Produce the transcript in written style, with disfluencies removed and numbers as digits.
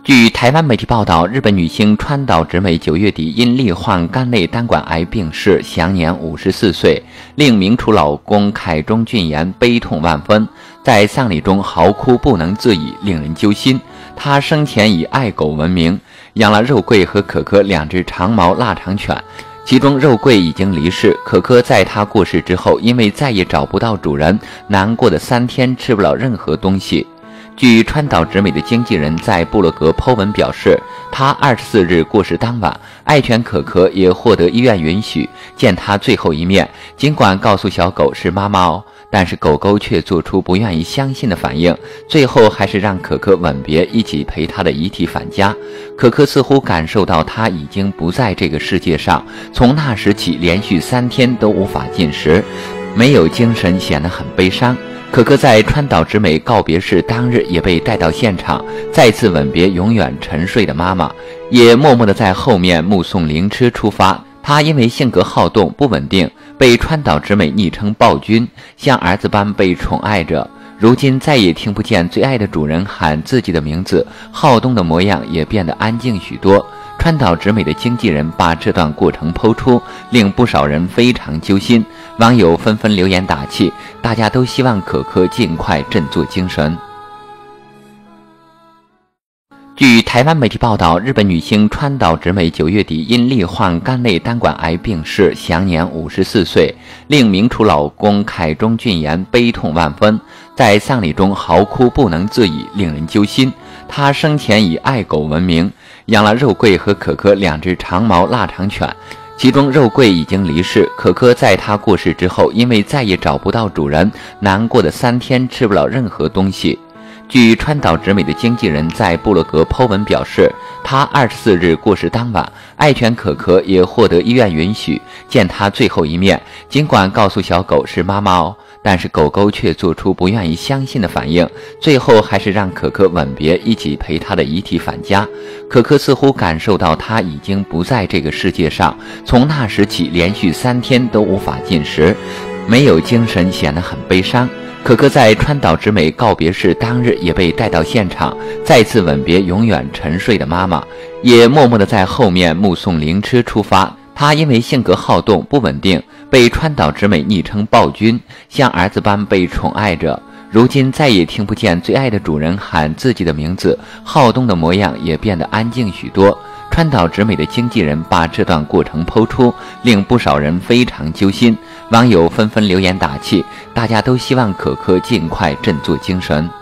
据台湾媒体报道，日本女星川岛直美9月底因罹患肝内胆管癌病逝，享年54岁，令名厨老公凯中俊彦悲痛万分，在丧礼中嚎哭不能自已，令人揪心。他生前以爱狗闻名，养了肉桂和可可2只长毛腊肠犬，其中肉桂已经离世，可可在他过世之后，因为再也找不到主人，难过的3天吃不了任何东西。据川岛直美的经纪人在部落格 po 文表示，他24日过世当晚，爱犬可可也获得医院允许见他最后一面，尽管告诉小狗是妈妈哦，但是狗狗却做出不愿意相信的反应，最后还是让可可吻别，一起陪他的遗体返家。可可似乎感受到他已经不在这个世界上，从那时起连续3天都无法进食，没有精神，显得很悲伤。可可在川岛直美告别式当日也被带到现场，再次吻别永远沉睡的妈妈，也默默地在后面目送灵车出发。她因为性格好动不稳定，被川岛直美昵称暴君，像儿子般被宠爱着。如今再也听不见最爱的主人喊自己的名字，好动的模样也变得安静许多。川岛直美的经纪人把这段过程剖出，令不少人非常揪心，网友纷纷留言打气，大家都希望可可尽快振作精神。据台湾媒体报道，日本女星川岛直美9月底因罹患肝内胆管癌病逝，享年54岁，令名厨老公凯中俊彦悲痛万分，在丧礼中嚎哭不能自已，令人揪心。他生前以爱狗闻名，养了肉桂和可可2只长毛腊肠犬，其中肉桂已经离世，可可在他过世之后，因为再也找不到主人，难过的3天吃不了任何东西。据川岛直美的经纪人在部落格 po 文表示，他24日过世当晚，爱犬可可也获得医院允许见他最后一面，尽管告诉小狗是妈妈哦，但是狗狗却做出不愿意相信的反应，最后还是让可可吻别，一起陪他的遗体返家。可可似乎感受到他已经不在这个世界上，从那时起连续3天都无法进食，没有精神，显得很悲伤。可可在川岛直美告别式当日也被带到现场，再次吻别永远沉睡的妈妈，也默默地在后面目送灵车出发。她因为性格好动不稳定，被川岛直美昵称暴君，像儿子般被宠爱着。如今再也听不见最爱的主人喊自己的名字，好动的模样也变得安静许多。川岛直美的经纪人把这段过程剖出，令不少人非常揪心，网友纷纷留言打气，大家都希望可可尽快振作精神。